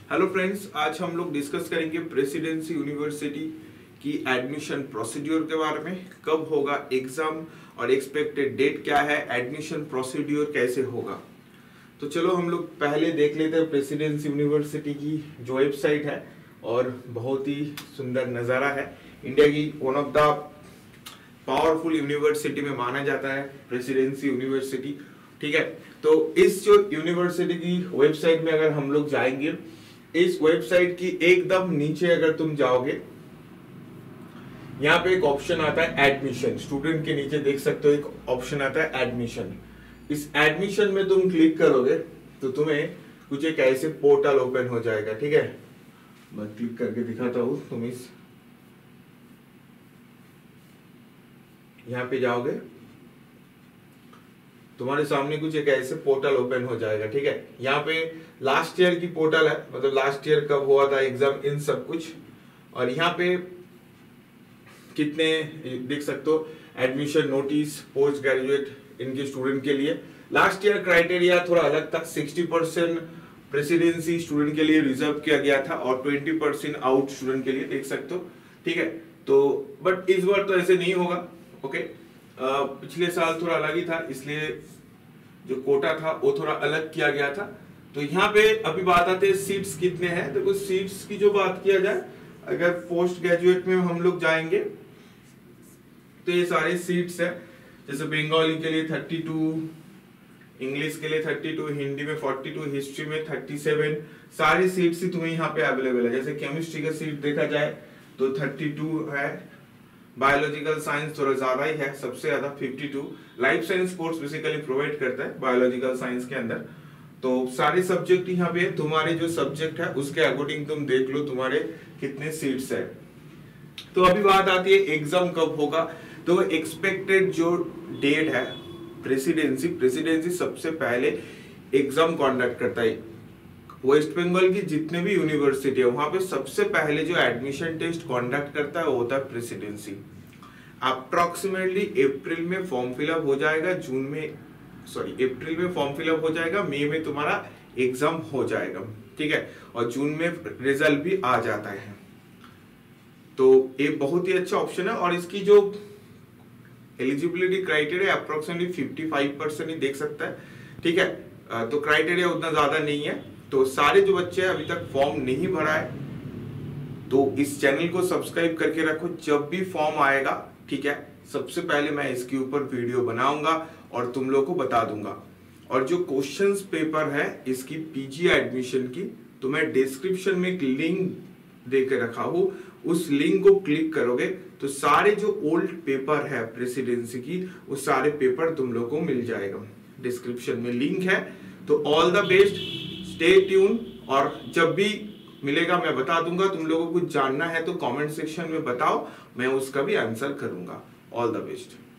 Hello friends, आज हम लोग डिस्कस करेंगे प्रेसिडेंसी यूनिवर्सिटी की एडमिशन प्रोसीड्यूर के बारे में। कब होगा एग्जाम और एक्सपेक्टेड डेट क्या है, एडमिशन प्रोसीड्यूर कैसे होगा। तो चलो हम लोग पहले देख लेते हैं प्रेसिडेंसी यूनिवर्सिटी की जो वेबसाइट है, और बहुत ही सुंदर नज़ारा है। इंडिया की one of the powerful university में माना जाता है प्रेसिडेंसी यूनिवर्सिटी। ठीक है, तो इस जो यूनिवर्सिटी की वेबसाइट में अगर हम लोग जाएंगे, इस वेबसाइट की एकदम नीचे अगर तुम जाओगे, यहाँ पे एक ऑप्शन आता है एडमिशन। स्टूडेंट के नीचे देख सकते हो एक ऑप्शन आता है एडमिशन। इस एडमिशन में तुम क्लिक करोगे तो तुम्हें कुछ एक ऐसे पोर्टल ओपन हो जाएगा। ठीक है, मैं क्लिक करके दिखाता हूं। तुम इस यहाँ पे जाओगे, तुम्हारे सामने कुछ एक ऐसे पोर्टल ओपन हो जाएगा। ठीक है, यहाँ पे लास्ट ईयर की पोर्टल है, मतलब लास्ट ईयर कब हुआ था एग्जाम, इन सब कुछ। और यहाँ पे कितने देख सकते हो, एडमिशन नोटिस पोस्ट ग्रेजुएट इनके स्टूडेंट के लिए। लास्ट ईयर क्राइटेरिया थोड़ा अलग था, 60% प्रेसिडेंसी स्टूडेंट के लिए रिजर्व किया गया था और 20% आउट स्टूडेंट के लिए, देख सकते हो। ठीक है, तो बट इस बार तो ऐसे नहीं होगा। ओके, पिछले साल थोड़ा अलग ही था, इसलिए जो कोटा था वो थोड़ा अलग किया गया था। तो यहाँ पे अभी बात आते हैं सीट्स कितने हैं। देखो, सीट्स की जो बात किया जाए, अगर पोस्ट ग्रेजुएट में हम लोग जाएंगे तो ये सारे सीट्स है। जैसे बंगाली के लिए 32, इंग्लिश के लिए 32, हिंदी में 42, हिस्ट्री में 37, सारी सीट्स ही तुम्हें यहाँ पे अवेलेबल है। जैसे केमिस्ट्री का सीट देखा जाए तो 32 है, बायोलॉजिकल साइंस थोड़ा ज्यादा ही है, सबसे ज्यादा 52। Life science course basically provide करता है बायोलॉजिकल साइंस के अंदर। तो सारे सब्जेक्ट यहाँ पे, तुम्हारे जो सब्जेक्ट है उसके अकॉर्डिंग तुम देख लो तुम्हारे कितने सीट्स है। तो अभी बात आती है एग्जाम कब होगा। तो एक्सपेक्टेड जो डेट है, प्रेसिडेंसी सबसे पहले एग्जाम कंडक्ट करता है। वेस्ट बंगाल की जितने भी यूनिवर्सिटी है वहां पे सबसे पहले जो एडमिशन टेस्ट कंडक्ट करता है वो होता है प्रेसिडेंसी। अप्रोक्सीमेटली अप्रैल में फॉर्म फिलअप हो जाएगा, अप्रैल में फॉर्म फिलअप हो जाएगा, मई में तुम्हारा एग्जाम हो जाएगा। ठीक है, और जून में रिजल्ट भी आ जाता है। तो ये बहुत ही अच्छा ऑप्शन है। और इसकी जो एलिजिबिलिटी क्राइटेरिया अप्रोक्सीमेटली 55% ही देख सकता है। ठीक है, तो क्राइटेरिया उतना ज्यादा नहीं है। तो सारे जो बच्चे अभी तक फॉर्म नहीं भरा है तो इस चैनल को सब्सक्राइब करके रखो। जब भी फॉर्म आएगा, ठीक है, सबसे पहले मैं इसके ऊपर वीडियो बनाऊंगा और तुम लोग को बता दूंगा। और जो क्वेश्चंस पेपर है इसकी पीजी एडमिशन की, तो मैं डिस्क्रिप्शन में एक लिंक देके रखा हूं, उस लिंक को क्लिक करोगे तो सारे जो ओल्ड पेपर है प्रेसिडेंसी की, वो सारे पेपर तुम लोग को मिल जाएगा। डिस्क्रिप्शन में लिंक है। तो all the best, stay tune. और जब भी मिलेगा मैं बता दूंगा। तुम लोगों को कुछ जानना है तो कमेंट सेक्शन में बताओ, मैं उसका भी आंसर करूंगा। All the best.